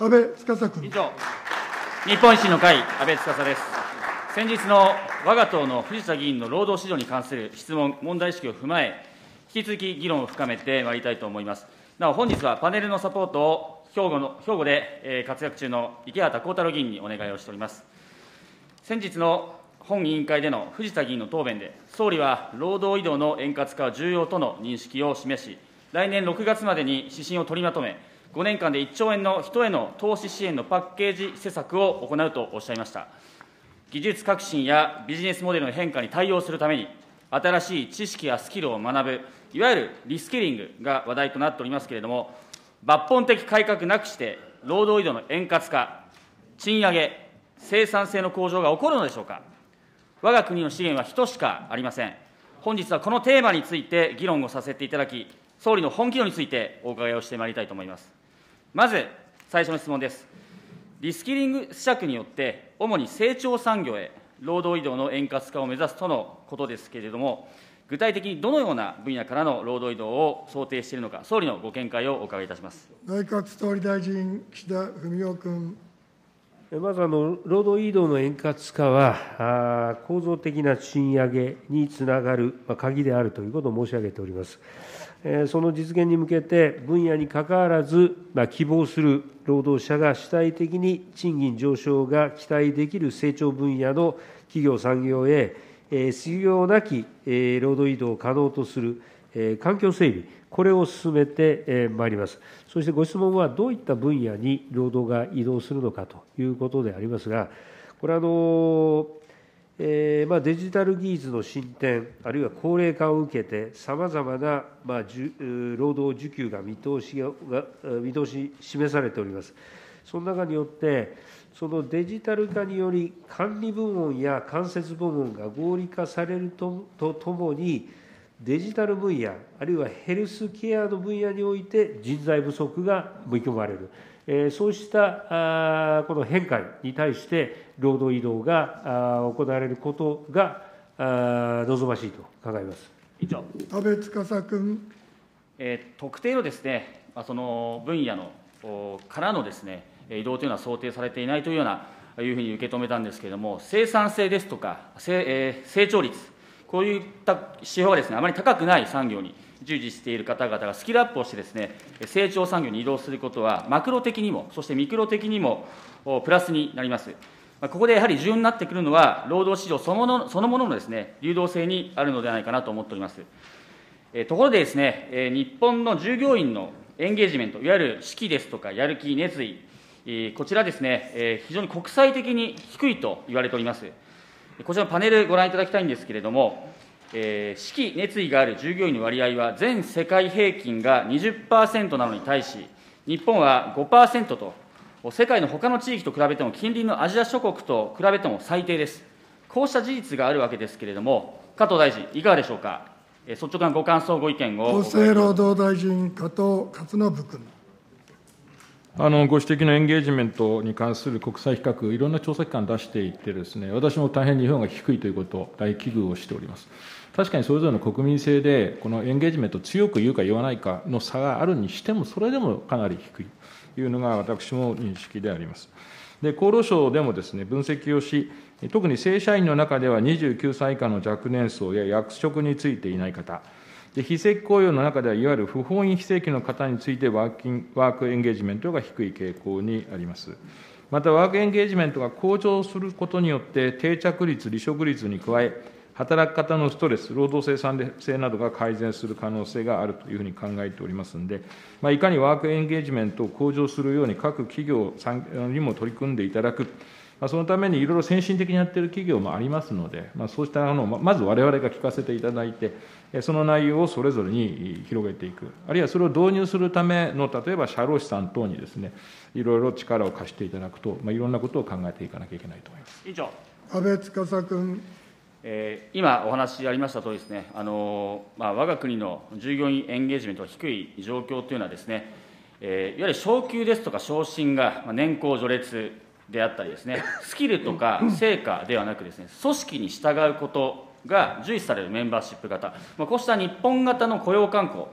安倍司君。 委員長、日本維新の会、安倍司です。先日の我が党の藤田議員の労働市場に関する質問、問題意識を踏まえ、引き続き議論を深めてまいりたいと思います。なお、本日はパネルのサポートを兵庫で活躍中の池畑幸太郎議員にお願いをしております。先日の本委員会での藤田議員の答弁で、総理は労働移動の円滑化は重要との認識を示し、来年6月までに指針を取りまとめ、5年間で1兆円の人への投資支援のパッケージ施策を行うとおっしゃいました。技術革新やビジネスモデルの変化に対応するために、新しい知識やスキルを学ぶ、いわゆるリスキリングが話題となっておりますけれども、抜本的改革なくして、労働移動の円滑化、賃上げ、生産性の向上が起こるのでしょうか。我が国の資源は人しかありません。本日はこのテーマについて議論をさせていただき、総理の本気度についてお伺いをしてまいりたいと思います。まず、最初の質問です。リスキリング施策によって、主に成長産業へ労働移動の円滑化を目指すとのことですけれども、具体的にどのような分野からの労働移動を想定しているのか、総理のご見解をお伺いいたします。 内閣総理大臣、岸田文雄君。 まず労働移動の円滑化は、構造的な賃上げにつながる鍵であるということを申し上げております。その実現に向けて、分野にかかわらず、希望する労働者が主体的に賃金上昇が期待できる成長分野の企業産業へ、必要なき労働移動を可能とする環境整備、これを進めてまいります。そしてご質問は、どういった分野に労働が移動するのかということでありますが、これデジタル技術の進展、あるいは高齢化を受けて、さまざまな労働需給が見通し示されております。その中によって、そのデジタル化により、管理部門や間接部門が合理化されるとともに、デジタル分野、あるいはヘルスケアの分野において人材不足が見込まれる。そうしたこの変化に対して、労働移動が行われることが望ましいと考えます。 委員長。 安倍司君。 特定のですね、その分野のからのですね、移動というのは想定されていないというようないうふうに受け止めたんですけれども、生産性ですとか、成長率、こういった指標がですね、あまり高くない産業に従事している方々がスキルアップをしてですね、成長産業に移動することは、マクロ的にも、そしてミクロ的にもプラスになります。ここでやはり重要になってくるのは、労働市場そのもののですね、流動性にあるのではないかなと思っております。ところでですね、日本の従業員のエンゲージメント、いわゆる士気ですとか、やる気、熱意、こちらですね、非常に国際的に低いと言われております。こちらのパネルご覧いただきたいんですけれども、士気、熱意がある従業員の割合は、全世界平均が 20% なのに対し、日本は 5% と、世界のほかの地域と比べても、近隣のアジア諸国と比べても最低です。こうした事実があるわけですけれども、加藤大臣、いかがでしょうか。率直なご感想、ご意見を。 厚生労働大臣、加藤勝信君。 ご指摘のエンゲージメントに関する国際比較、いろんな調査機関出していてですね、私も大変日本が低いということを大危惧をしております。確かにそれぞれの国民性で、このエンゲージメントを強く言うか言わないかの差があるにしても、それでもかなり低いというのが私も認識であります。で、厚労省でもですね、分析をし、特に正社員の中では29歳以下の若年層や役職についていない方、で非正規雇用の中では、いわゆる不本意非正規の方についてワークエンゲージメントが低い傾向にあります。また、ワークエンゲージメントが向上することによって、定着率、離職率に加え、働き方のストレス、労働生産性などが改善する可能性があるというふうに考えておりますので、いかにワークエンゲージメントを向上するように、各企業にも取り組んでいただく。そのためにいろいろ先進的にやっている企業もありますので、そうしたのをまずわれわれが聞かせていただいて、その内容をそれぞれに広げていく、あるいはそれを導入するための、例えば社労士さん等にですね、いろいろ力を貸していただくと、いろんなことを考えていかなきゃいけないと思います。 委員長。 安倍司君。 今お話ありましたとおりですね、我が国の従業員エンゲージメントが低い状況というのはですね、いわゆる昇給ですとか昇進が年功序列であったりですね、スキルとか成果ではなくですね、組織に従うことが重視されるメンバーシップ型、こうした日本型の雇用慣行、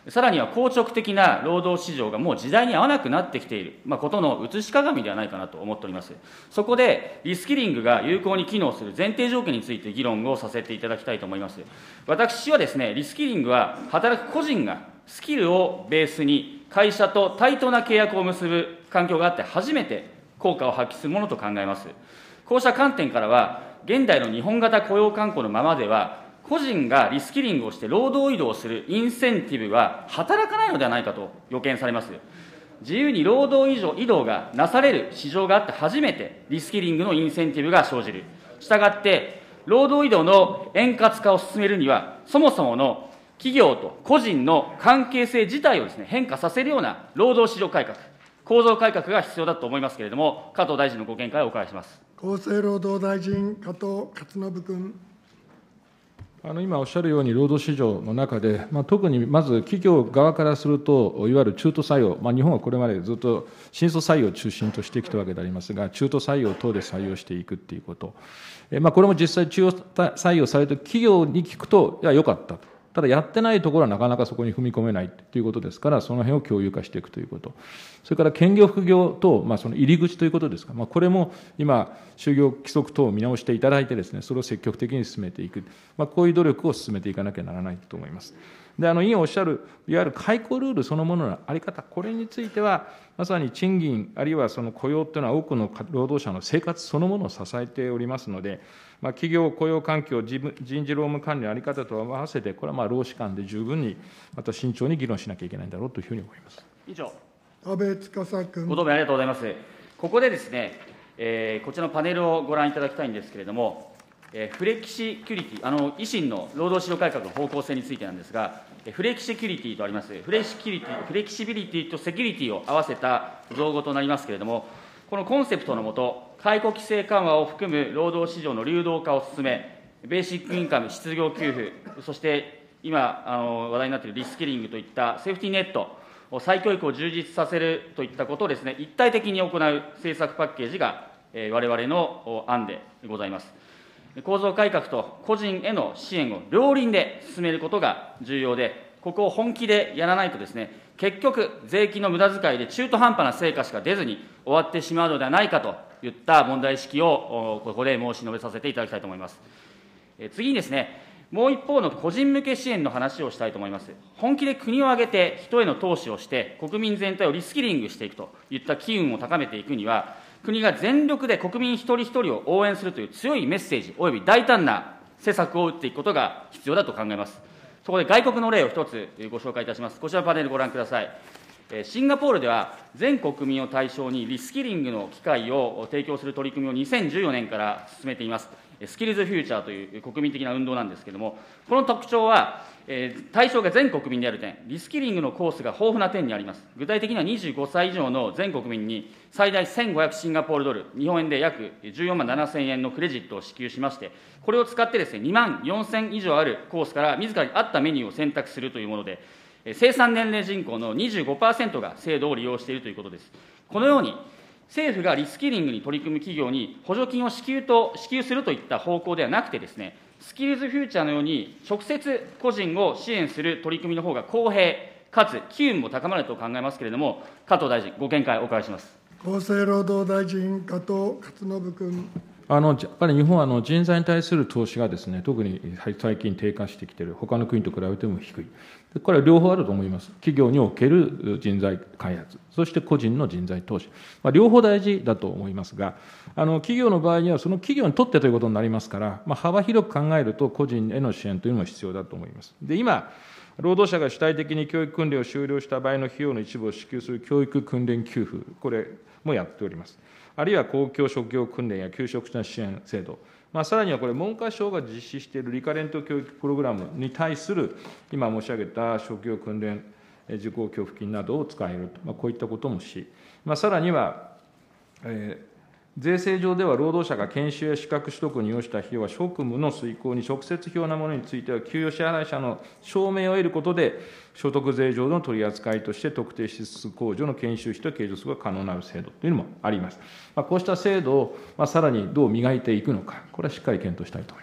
さらには硬直的な労働市場がもう時代に合わなくなってきている、ことの写し鏡ではないかなと思っております。そこで、リスキリングが有効に機能する前提条件について議論をさせていただきたいと思います。私はですね、リスキリングは働く個人がスキルをベースに会社と対等な契約を結ぶ環境があって初めて効果を発揮するものと考えます。こうした観点からは、現代の日本型雇用慣行のままでは、個人がリスキリングをして労働移動をするインセンティブは働かないのではないかと予見されます。自由に労働移動がなされる市場があって初めてリスキリングのインセンティブが生じる。したがって、労働移動の円滑化を進めるには、そもそもの企業と個人の関係性自体をですね、変化させるような労働市場改革、構造改革が必要だと思いますけれども、加藤大臣のご見解をお伺いします。 厚生労働大臣、加藤勝信君。 今おっしゃるように、労働市場の中で、特にまず企業側からすると、いわゆる中途採用、日本はこれまでずっと新卒採用を中心としてきたわけでありますが、中途採用等で採用していくっていうこと、これも実際、中途採用された企業に聞くと、いや、良かったと。ただやってないところはなかなかそこに踏み込めないということですから、その辺を共有化していくということ、それから兼業、副業と、その入り口ということですか、これも今、就業規則等を見直していただいてですね、それを積極的に進めていく、こういう努力を進めていかなきゃならないと思います。で、委員おっしゃる、いわゆる解雇ルールそのものの在り方、これについては、まさに賃金、あるいはその雇用というのは、多くの労働者の生活そのものを支えておりますので、企業雇用環境、人事労務管理の在り方と合わせて、これは労使間で十分に、また慎重に議論しなきゃいけないんだろうというふうに思います。 以上。 安倍司君。 ご答弁ありがとうございます。ここでですね、こちらのパネルをご覧いただきたいんですけれども、フレキシキュリティ、維新の労働市場改革の方向性についてなんですが、フレキシキュリティとあります、フレキシビリティとセキュリティを合わせた造語となりますけれども、このコンセプトのもと、解雇規制緩和を含む労働市場の流動化を進め、ベーシックインカム、失業給付、そして今話題になっているリスキリングといったセーフティーネット、再教育を充実させるといったことをですね、一体的に行う政策パッケージが、われわれの案でございます。構造改革と個人への支援を両輪で進めることが重要で、ここを本気でやらないとですね、結局、税金の無駄遣いで中途半端な成果しか出ずに終わってしまうのではないかといった問題意識をここで申し述べさせていただきたいと思います。次にですね、もう一方の個人向け支援の話をしたいと思います。本気で国を挙げて人への投資をして、国民全体をリスキリングしていくといった機運を高めていくには、国が全力で国民一人一人を応援するという強いメッセージおよび大胆な施策を打っていくことが必要だと考えます。そこで外国の例を一つご紹介いたします。こちらのパネルご覧ください。シンガポールでは全国民を対象にリスキリングの機会を提供する取り組みを2014年から進めています。スキルズフューチャーという国民的な運動なんですけれども、この特徴は、対象が全国民である点、リスキリングのコースが豊富な点にあります。具体的には25歳以上の全国民に最大1500シンガポールドル、日本円で約14万7000円のクレジットを支給しまして、これを使ってですね、2万4000以上あるコースから自らに合ったメニューを選択するというもので、生産年齢人口の 25% が制度を利用しているということです。このように、政府がリスキリングに取り組む企業に補助金を支給するといった方向ではなくてですね、スキルズフューチャーのように直接個人を支援する取り組みの方が公平かつ機運も高まると考えますけれども、加藤大臣、ご見解をお伺いします。 厚生労働大臣、加藤勝信君。 やっぱり日本は人材に対する投資がですね、特に最近低下してきている、他の国と比べても低い。これは両方あると思います。企業における人材開発、そして個人の人材投資。両方大事だと思いますが、企業の場合にはその企業にとってということになりますから、幅広く考えると個人への支援というのも必要だと思います。で、今、労働者が主体的に教育訓練を終了した場合の費用の一部を支給する教育訓練給付、これもやっております。あるいは公共職業訓練や求職者支援制度、さらにはこれ、文科省が実施しているリカレント教育プログラムに対する、今申し上げた職業訓練受講協付金などを使えると、こういったこともし、さらには、税制上では労働者が研修や資格取得に要した費用は職務の遂行に直接必要なものについては、給与支払い者の証明を得ることで、所得税上の取り扱いとして特定支出控除の研修費と計上することが可能なる制度というのもあります。こうした制度をさらにどう磨いていくのか、これはしっかり検討したいと思います。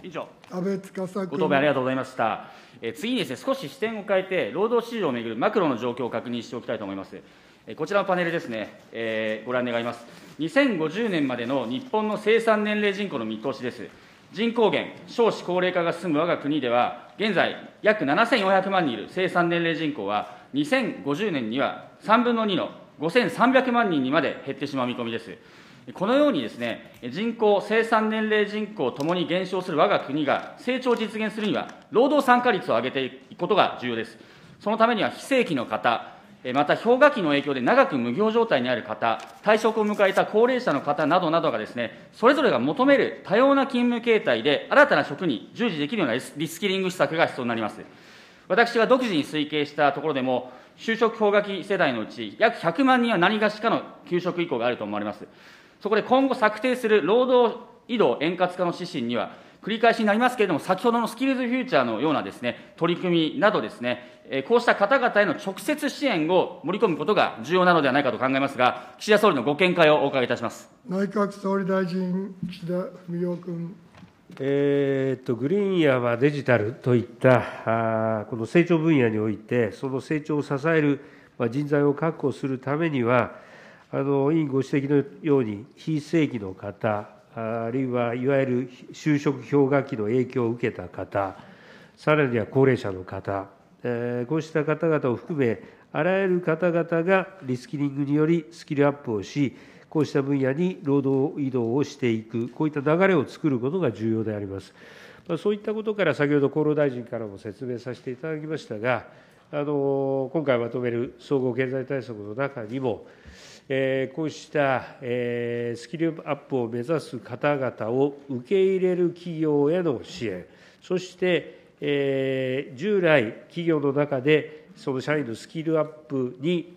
委員長、 安倍司君。 ご答弁ありがとうございました。次にですね、少し視点を変えて、労働市場をめぐるマクロの状況を確認しておきたいと思います。こちらのパネルですね、ご覧願います。2050年までの日本の生産年齢人口の見通しです。人口減、少子高齢化が進む我が国では、現在、約7400万人いる生産年齢人口は、2050年には3分の2の5300万人にまで減ってしまう見込みです。このようにですね、人口、生産年齢人口ともに減少する我が国が成長を実現するには、労働参加率を上げていくことが重要です。そのためには非正規の方、また氷河期の影響で長く無業状態にある方、退職を迎えた高齢者の方などなどがですね、それぞれが求める多様な勤務形態で新たな職に従事できるようなリスキリング施策が必要になります。私が独自に推計したところでも、就職氷河期世代のうち、約100万人は何がしかの休職意向があると思われます。そこで今後策定する労働移動円滑化の指針には、繰り返しになりますけれども、先ほどのスキルズフューチャーのようなですね、取り組みなどですね、こうした方々への直接支援を盛り込むことが重要なのではないかと考えますが、岸田総理のご見解をお伺いいたします。 内閣総理大臣、岸田文雄君。 グリーンやデジタルといったこの成長分野において、その成長を支える人材を確保するためには、委員ご指摘のように、非正規の方、あるいはいわゆる就職氷河期の影響を受けた方、さらには高齢者の方、こうした方々を含め、あらゆる方々がリスキリングによりスキルアップをし、こうした分野に労働移動をしていく、こういった流れを作ることが重要であります。そういったことから、先ほど厚労大臣からも説明させていただきましたが、今回まとめる総合経済対策の中にも、こうしたスキルアップを目指す方々を受け入れる企業への支援、そして従来、企業の中でその社員のスキルアップに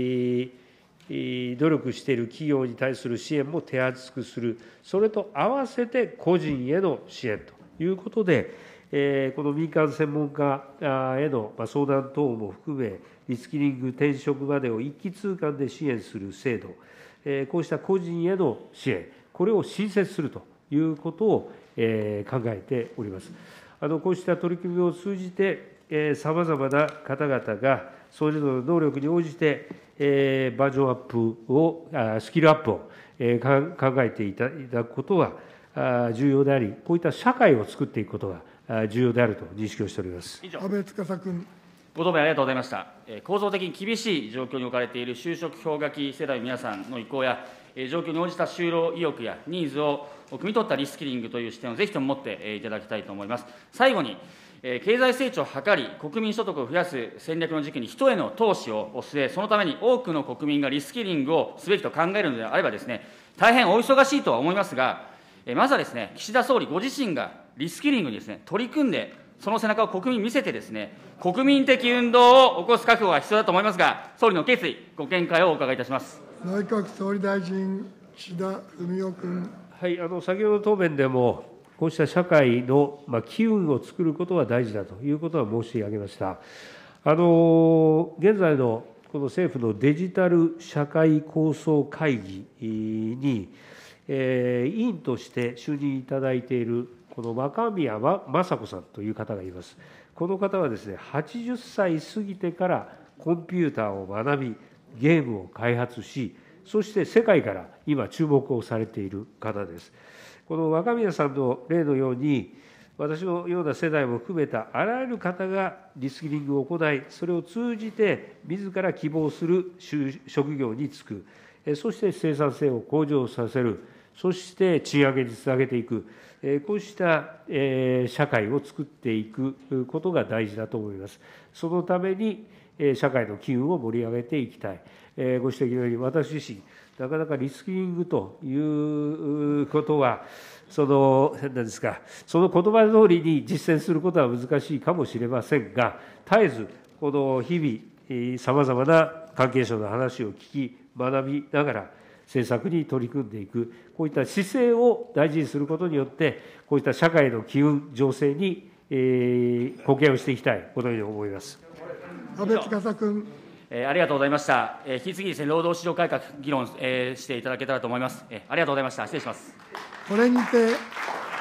努力している企業に対する支援も手厚くする、それと合わせて個人への支援ということで、この民間専門家への相談等も含め、リスキリング、転職までを一気通貫で支援する制度、こうした個人への支援、これを新設するということを考えております。こうした取り組みを通じて、さまざまな方々がそれぞれの能力に応じて、バージョンアップを、スキルアップを考えていただくことは重要であり、こういった社会を作っていくことが重要であると認識をしております。 安倍司君。 ご答弁ありがとうございました。構造的に厳しい状況に置かれている就職氷河期世代の皆さんの意向や、状況に応じた就労意欲やニーズを汲み取ったリスキリングという視点をぜひとも持っていただきたいと思います。最後に、経済成長を図り、国民所得を増やす戦略の時期に人への投資を据え、そのために多くの国民がリスキリングをすべきと考えるのであればですね、大変お忙しいとは思いますが、まずはですね、岸田総理ご自身がリスキリングにですね、取り組んで、その背中を国民に見せてですね、国民的運動を起こす覚悟が必要だと思いますが、総理の決意、ご見解をお伺いいたします。 内閣総理大臣、岸田文雄君。 はい、先ほど答弁でも、こうした社会の機運を作ることは大事だということは申し上げました。現在のこの政府のデジタル社会構想会議に、委員として就任いただいている、この若宮正子さんという方がいます。この方はですね、80歳過ぎてからコンピューターを学び、ゲームを開発し、そして世界から今注目をされている方です。この若宮さんの例のように、私のような世代も含めたあらゆる方がリスキリングを行い、それを通じて自ら希望する職業に就く、そして生産性を向上させる、そして賃上げにつなげていく、こうした社会を作っていくことが大事だと思います。そのために社会の機運を盛り上げていきたい。ご指摘のように、私自身、なかなかリスキリングということは、何ですか、その言葉通りに実践することは難しいかもしれませんが、絶えず、この日々、さまざまな関係者の話を聞き、学びながら、政策に取り組んでいく、こういった姿勢を大事にすることによって、こういった社会の機運、情勢に貢献をしていきたい、このように思います。 安倍司君。 ありがとうございました。引き続きですね、労働市場改革、議論していただけたらと思います。ありがとうございました。失礼します。 これにて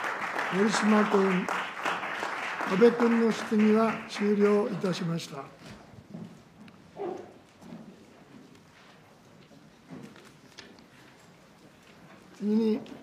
守島君、安倍君の質疑は終了いたしました。次に